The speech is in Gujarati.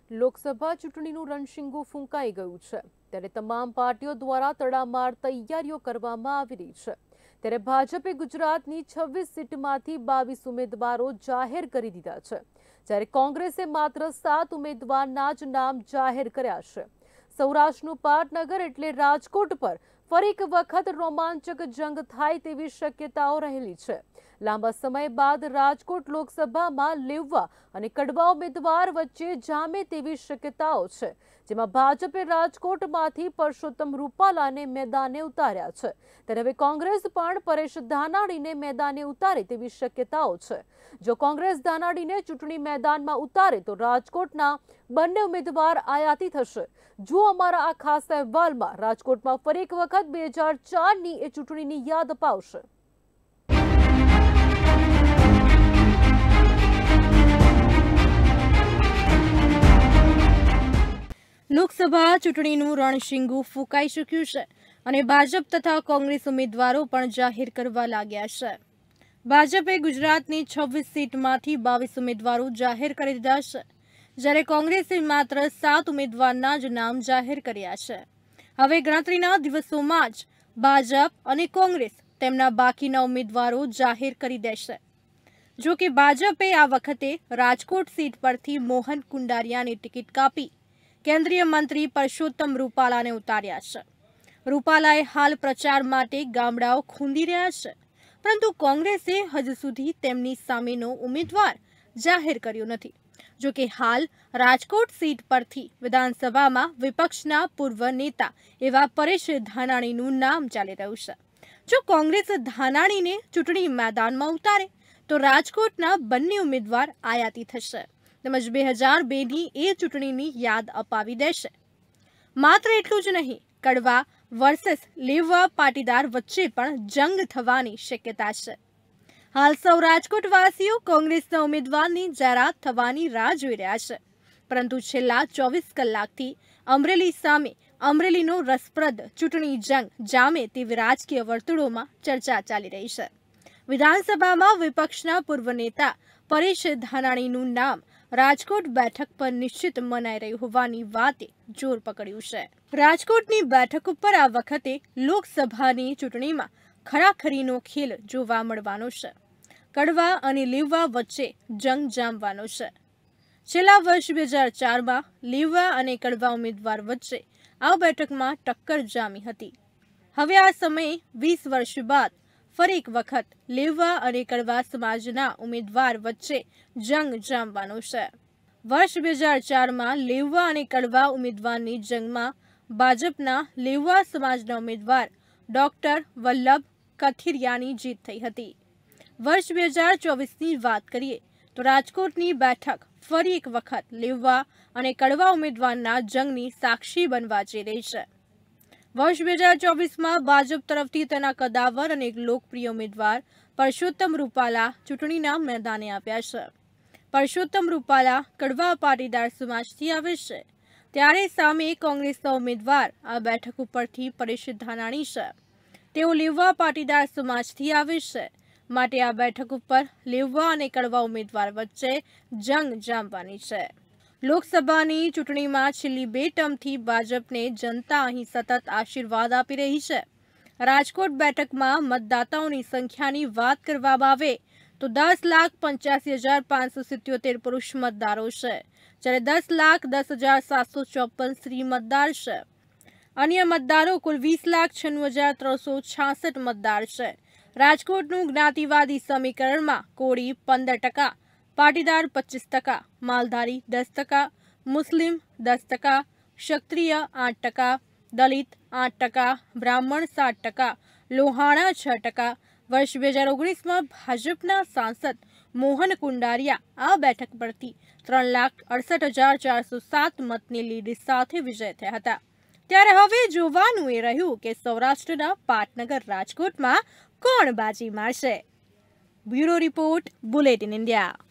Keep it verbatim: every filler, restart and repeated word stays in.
લોકસભા ચૂંટણીનું રણશીંગું ફૂંકાઈ ગયું છે ત્યારે તમામ પાર્ટીઓ દ્વારા તડામાર તૈયારીઓ કરવામાં આવી રહી છે ત્યારે ભાજપે ગુજરાતની છવ્વીસ સીટમાંથી બાવીસ ઉમેદવારો જાહેર કરી દીધા છે જ્યારે કોંગ્રેસે માત્ર સાત ઉમેદવારના જ નામ જાહેર કર્યા છે સૌરાષ્ટ્રનું પાટનગર એટલે રાજકોટ પર ફરી એક વખત રોમાંચક જંગ થાય તેવી શક્યતાઓ રહેલી છે લાંબા સમય બાદ રાજકોટ લોકસભામાં લેવવા અને કડવા ઉમેદવાર વચ્ચે જામે તેવી શક્યતાઓ છે જેમાં ભાજપે રાજકોટમાંથી પરસોત્તમ રૂપાલાને મેદાને ઉતાર્યા છે ત્યારે હવે કોંગ્રેસ પણ પરેશ ધાનાણીને મેદાને ઉતારે તેવી શક્યતાઓ છે જો કોંગ્રેસ ધાનાણીને ચૂંટણી મેદાનમાં ઉતારે તો રાજકોટના બંને ઉમેદવાર આયાતી થશે જો અમારા આ ખાસ અહેવાલમાં રાજકોટમાં ફરી એક વખત બે હજાર ચારની એ ચૂંટણીની યાદ અપાવશે। લોકસભા ચૂંટણીનું રણશીંગું ફૂંકાઈ ચૂક્યું છે અને ભાજપ તથા કોંગ્રેસ ઉમેદવારો પણ જાહેર કરવા લાગ્યા છે। ભાજપે ગુજરાતની છવ્વીસ સીટમાંથી બાવીસ ઉમેદવારો જાહેર કરી દીધા છે જ્યારે કોંગ્રેસે માત્ર સાત ઉમેદવારના જ નામ જાહેર કર્યા છે। હવે ગણતરીના દિવસોમાં જ ભાજપ અને કોંગ્રેસ તેમના બાકીના ઉમેદવારો જાહેર કરી દેશે। જો કે ભાજપે આ વખતે રાજકોટ સીટ પરથી મોહન કુંડારિયાની ટિકિટ કાપી કેન્દ્રીય મંત્રી પરસોત્તમ રૂપાલાને ઉતાર્યા છે। રૂપાલાએ હાલ પ્રચાર માટે ગામડાઓ ખૂંદી રહ્યા છે પરંતુ કોંગ્રેસે હજુ સુધી તેમની સામેનો ઉમેદવાર જાહેર કર્યો નથી। જો કે હાલ રાજકોટ સીટ પરથી વિધાનસભામાં વિપક્ષના પૂર્વ નેતા એવા પરેશ ધાનાણીનું નામ ચાલી રહ્યું છે। જો કોંગ્રેસ ધાનાણીને ચૂંટણી મેદાનમાં ઉતારે તો રાજકોટના બંને ઉમેદવાર આયાતી થશે તેમજ બે હજાર બે ની એ ચૂંટણીની યાદ અપાવી દેશે। માત્ર એટલું જ નહીં, કડવા વર્સેસ લેવવા પાટીદાર વચ્ચે પણ જંગ થવાની શક્યતા છે। હાલ સૌ રાજકોટવાસીઓ કોંગ્રેસના ઉમેદવારની જાહેરાત થવાની રાહ જોઈ રહ્યા છે પરંતુ છેલ્લા ચોવીસ કલાકથી અમરેલી સામે અમરેલીનો રસપ્રદ ચૂંટણી જંગ જામે તેવી રાજકીય વર્તુળોમાં ચર્ચા ચાલી રહી છે। વિધાનસભામાં વિપક્ષના પૂર્વ નેતા પરેશ ધાનાણીનું નામ રાજકોટ બેઠક પર નિશ્ચિત મનાઈ રહ્યું હોવાની વાતે જોર પકડ્યું છે। રાજકોટની બેઠક ઉપર આ વખતે લોકસભાની ચૂંટણીમાં ખરાખરીનો ખેલ જોવા મળવાનો છે। કડવા અને લેવવા વચ્ચે જંગ જામવાનો છે। છેલ્લા વર્ષ બે હજાર ચારમાં લેવવા અને કડવા ઉમેદવાર વચ્ચે આ બેઠકમાં ટક્કર જામી હતી। હવે આ સમયે વીસ વર્ષ બાદ ફરી એક વખત લેવવા અને કડવા સમાજના ઉમેદવાર વચ્ચે જંગ જામવાનો છે। વર્ષ બે હજાર ચારમાં લેવવા અને કડવા ઉમેદવારની જંગમાં ભાજપના લેવવા સમાજના ઉમેદવાર ડોક્ટર વલ્લભ કથિરિયાની જીત થઈ હતી। વર્ષ બે હજાર ચોવીસની વાત કરીએ તો રાજકોટની બેઠક ફરી એક વખત લેવવા અને કડવા ઉમેદવારના જંગની સાક્ષી બનવા જઈ રહી છે। વર્ષ બે હજાર ચોવીસમાં ભાજપ તરફથી તેના કદાવર અને લોકપ્રિય ઉમેદવાર પરસોત્તમ રૂપાલા ચૂંટણીના મેદાને આવ્યા છે। પરસોત્તમ રૂપાલા કડવા પાટીદાર સમાજથી આવે છે ત્યારે સામે કોંગ્રેસના ઉમેદવાર આ બેઠક ઉપરથી પરેશ ધાનાણી છે। તેઓ લેવવા પાટીદાર સમાજથી આવે છે માટે આ બેઠક ઉપર લેવવા અને કડવા ઉમેદવાર વચ્ચે જંગ જામવાની છે। લોકસભાની ચૂંટણીમાં છેલ્લી બે ટર્મથી ભાજપને જનતા અહીં સતત આશીર્વાદ આપી રહી છે। રાજકોટ બેઠકમાં મતદાતાઓની સંખ્યાની વાત કરવામાં આવે તો દસ લાખ પંચ્યાસી હજાર પાંચસો સિત્યોતેર પુરુષ મતદારો છે જ્યારે દસ લાખ દસ હજાર સાતસો ચોપન સ્ત્રી મતદાર છે। અન્ય મતદારો કુલ વીસ લાખ છન્નું હજાર ત્રણસો છાસઠ મતદાર છે। રાજકોટનું જ્ઞાતિવાદી સમીકરણમાં કોળી પંદર ટકા પાટીદાર પચીસ ટકા માલધારી દસ ટકા મુસ્લિમ દસ ટકા ક્ષત્રિય આઠ ટકા દલિત આઠ ટકા બ્રાહ્મણ સાત ટકા લોહાણા છ ટકા વર્ષ બે હજાર ઓગણીસમાં ભાજપના સાંસદ મોહન કુંડારિયા આ બેઠક પરથી ત્રણ લાખ અડસઠ હજાર ચારસો સાત મતની લીડ સાથે વિજય થયા હતા ત્યારે હવે જોવાનું એ રહ્યું કે સૌરાષ્ટ્રના પાટનગર રાજકોટમાં કોણ બાજી મારશે। Bureau report bulletin India.